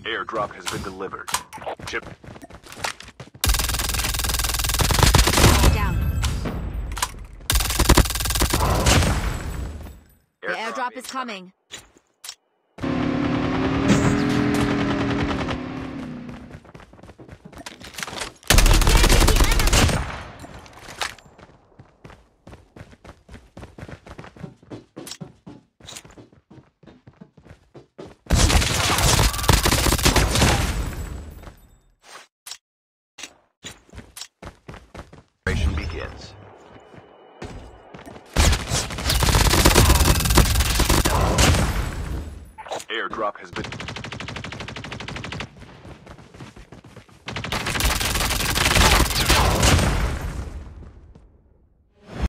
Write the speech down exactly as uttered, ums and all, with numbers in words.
Airdrop has been delivered. Chip. Down. The airdrop is coming. Operation begins. Airdrop has been